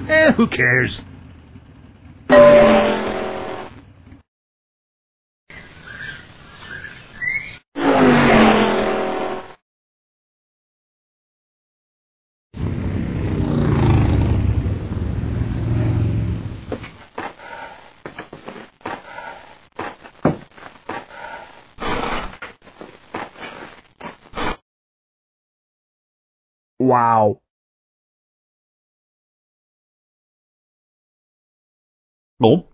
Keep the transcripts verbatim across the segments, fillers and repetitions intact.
Eh, who cares? Wow. Oh.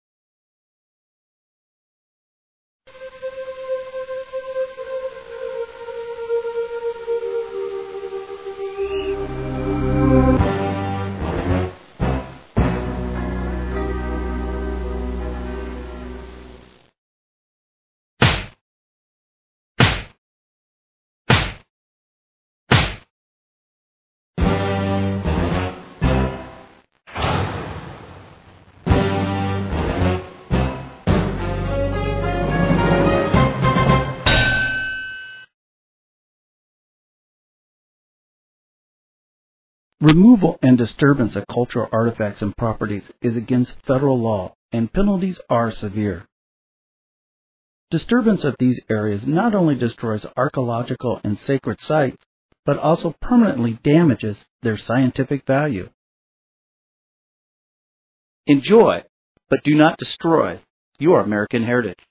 Removal and disturbance of cultural artifacts and properties is against federal law, and penalties are severe. Disturbance of these areas not only destroys archaeological and sacred sites, but also permanently damages their scientific value. Enjoy, but do not destroy, your American heritage.